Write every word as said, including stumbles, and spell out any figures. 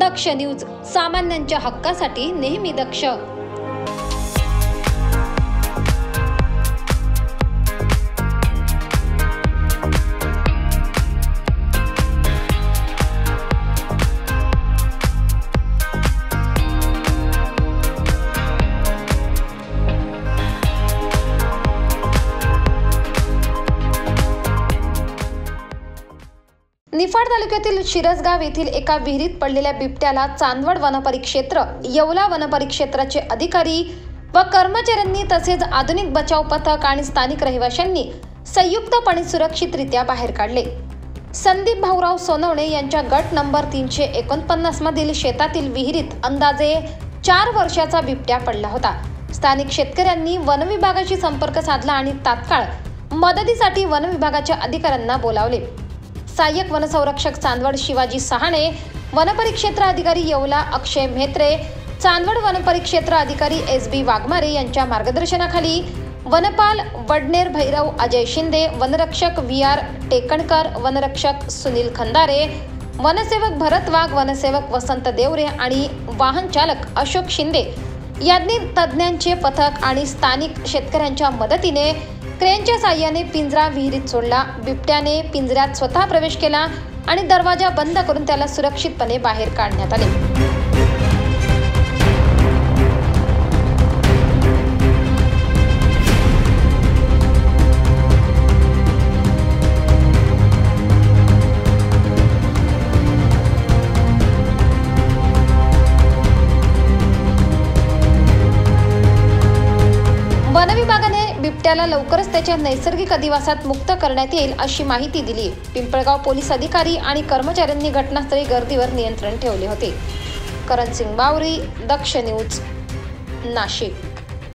दक्ष news, सामान्यांच्या हक्कासाठी नेहमी दक्ष। निफाड तालुक्यातील शिरसगाव येथील एका विहिरीत पडलेल्या बिबट्याला चांदवड वनपरिक्षेत्र, येवला वनपरिक्षेत्राचे अधिकारी व कर्मचाऱ्यांनी तसेच आधुनिक बचाव पथक आणि स्थानिक रहिवाशांनी संयुक्तपणे सुरक्षितरित्या बाहेर काढले। संदीप भाऊराव सोनवणे यांच्या गट नंबर तीनशे एकोणपन्नास मधील शेतातील विहिरीत अंदाजे चार वर्षाचा बिबट्या पडला होता। स्थानिक शेतकऱ्यांनी वन विभागाशी संपर्क साधला आणि तात्काळ मदतीसाठी वन विभागाच्या अधिकाऱ्यांना बोलावले। सहाय्यक वनसंरक्षक चांदवड शिवाजी सहाणे, वनपरिक्षेत्र अधिकारी येवला अक्षय म्हेत्रे, चांदवड वनपरिक्षेत्र अधिकारी एस बी वाघमारे यांच्या मार्गदर्शनाखाली वनपाल वडनेर भैरव अजय शिंदे, वनरक्षक व्ही आर टेकणकर, वनरक्षक सुनील खंदारे, वनसेवक भरत वाघ, वनसेवक वसंत देवरे आणि वाहन चालक अशोक शिंदे यांनी तज्ज्ञांचे पथक आणि स्थानिक शेतकऱ्यांच्या मदतीने क्रेनच्या साहाय्याने पिंजरा विहिरीत सोडला। बिबट्याने पिंजऱ्यात स्वतः प्रवेश केला आणि दरवाजा बंद करून त्याला सुरक्षितपणे बाहेर काढण्यात आले। वन विभागाने बिबट्याला लवकरच त्याच्या नैसर्गिक अधिवासात मुक्त करण्यात येईल अशी माहिती दिली। पिंपळगाव पोलीस अधिकारी आणि कर्मचाऱ्यांनी घटनास्थळी गर्दीवर नियंत्रण ठेवले होते। करण सिंग बावरी, दक्ष न्यूज, नाशिक।